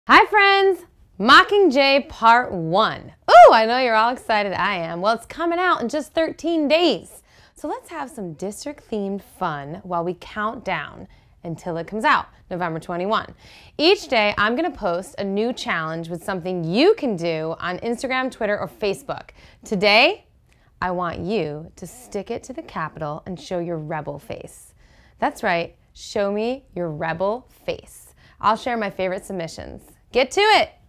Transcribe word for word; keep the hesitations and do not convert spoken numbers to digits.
Hi friends! Mockingjay Part one. Ooh, I know you're all excited. I am. Well, it's coming out in just thirteen days. So let's have some district-themed fun while we count down until it comes out, November twenty-first. Each day, I'm going to post a new challenge with something you can do on Instagram, Twitter, or Facebook. Today, I want you to stick it to the Capitol and show your rebel face. That's right, show me your rebel face. I'll share my favorite submissions. Get to it!